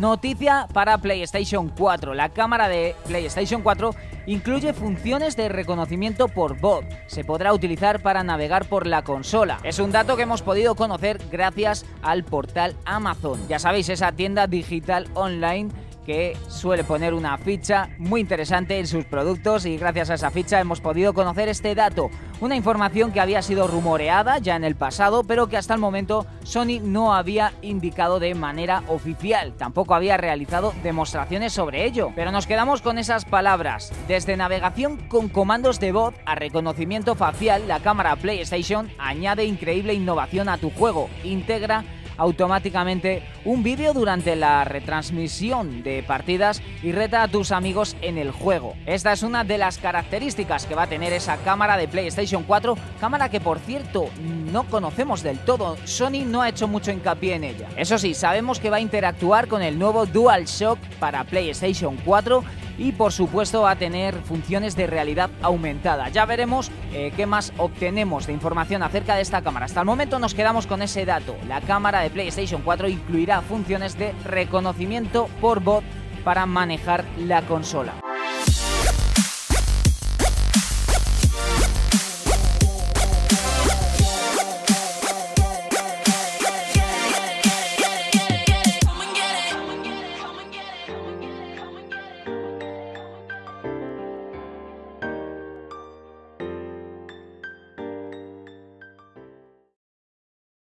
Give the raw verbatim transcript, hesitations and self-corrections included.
Noticia para PlayStation cuatro. La cámara de PlayStation cuatro incluye funciones de reconocimiento por voz. Se podrá utilizar para navegar por la consola. Es un dato que hemos podido conocer gracias al portal Amazon. Ya sabéis, esa tienda digital online que suele poner una ficha muy interesante en sus productos, y gracias a esa ficha hemos podido conocer este dato. Una información que había sido rumoreada ya en el pasado, pero que hasta el momento Sony no había indicado de manera oficial. Tampoco había realizado demostraciones sobre ello. Pero nos quedamos con esas palabras. Desde navegación con comandos de voz a reconocimiento facial, la cámara PlayStation añade increíble innovación a tu juego. Integra automáticamente un vídeo durante la retransmisión de partidas y reta a tus amigos en el juego. Esta es una de las características que va a tener esa cámara de PlayStation cuatro, cámara que por cierto no conocemos del todo. Sony no ha hecho mucho hincapié en ella. Eso sí, sabemos que va a interactuar con el nuevo DualShock para PlayStation cuatro y por supuesto va a tener funciones de realidad aumentada. Ya veremos eh, qué más obtenemos de información acerca de esta cámara. Hasta el momento nos quedamos con ese dato. La cámara de PlayStation cuatro incluirá funciones de reconocimiento por voz para manejar la consola.